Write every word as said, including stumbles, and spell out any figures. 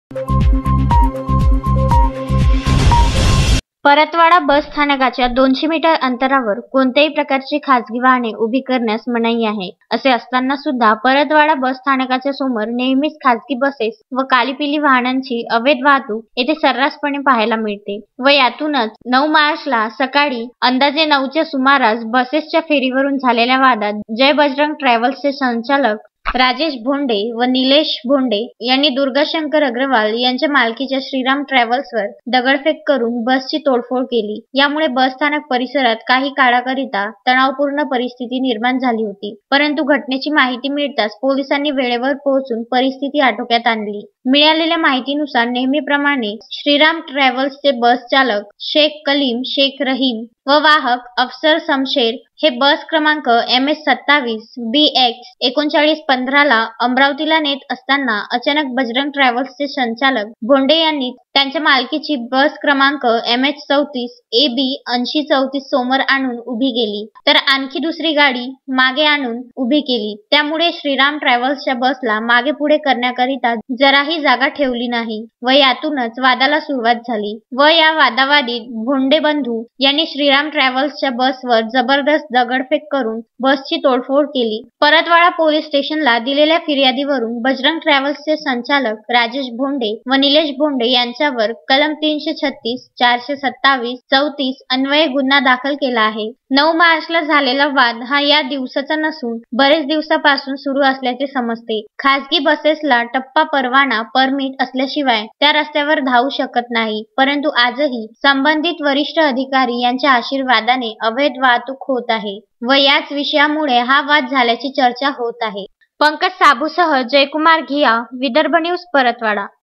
परतवाडा बस स्थानकाच्या दोनशे मीटर अंतरावर कोणत्याही प्रकारची खासगी वाहने उभी करण्यास मनाई आहे. असे असताना सुद्धा परतवाडा बस स्थानकाच्या समोर नेहमीच खासगी बसेस व कालीपिली वाहनांची अवैध वाहतूक येथे सर्रासपणे पाहायला मिळते व यातूनच नऊ मार्चला सकाळी अंदाजे नऊच्या सुमारास बसेसच्या फेरीवरून झालेल्या वादात जय बजरंग ट्रॅव्हल्सचे संचालक राजेश भोंडे व निलेश भोंडे यांनी दुर्गाशंकर अग्रवाल यांच्या मालकीच्या श्रीराम ट्रॅव्हल्सवर दगडफेक करून बसची तोडफोड केली. यामुळे बस स्थानक परिसरात काही काळाकरिता तणावपूर्ण परिस्थिती निर्माण झाली होती. परंतु घटनेची माहिती मिळताच पोलिसांनी वेळेवर पोहोचून परिस्थिती आटोक्यात आणली. मिळालेल्या माहितीनुसार नेहमीप्रमाणे श्रीराम ट्रॅव्हल्सचे बस चालक शेख कलीम शेख रहीम व वाहक अफसर शमशेर हे बस क्रमांक एम एस सत्तावीस बी एक्स एकोणचाळीस पंधरा ला अमरावतीला नेत असताना अचानक बजरंग ट्रॅव्हल्सचे संचालक भोंडे यांनी त्यांच्या मालकीची बस क्रमांक एम एच चौतीस ए बी ऐंशी चौतीस समोर आणून उभी केली, तर आणखी दुसरी गाडी मागे आणून उभी केली. त्यामुळे श्रीराम ट्रॅव्हल्सच्या बसला मागे पुढे करण्याकरिता जराही जागा ठेवली नाही व यातूनच वादाला सुरुवात झाली व या वादावादीत भोंडे बंधू यांनी श्रीराम ट्रॅव्हल्सच्या बसवर जबरदस्त दगडफेक करून बसची तोडफोड केली. परतवाडा पोलीस स्टेशनला दिलेल्या फिर्यादीवरून बजरंग ट्रॅव्हल्सचे संचालक राजेश भोंडे व निलेश भोंडे यांच्यावर कलम तीनशे छत्तीस चारशे सत्तावीस चौतीस अन्वये गुन्हा दाखल केला आहे. नऊ मार्चला झालेला वाद हा या दिवसाचा नसून बरेच दिवसापासून सुरू असल्याचे समजते. खासगी बसेसला टप्पा परवाना परमिट असल्याशिवाय त्या रस्त्यावर धावू शकत नाही, परंतु आजही संबंधित वरिष्ठ अधिकारी यांच्या आशीर्वादाने अवैध वाहतूक होत आहे व याच विषयामुळे हा वाद झाल्याची चर्चा होत आहे. पंकज साबूसह जयकुमार घिया, विदर्भ न्यूज, परतवाडा.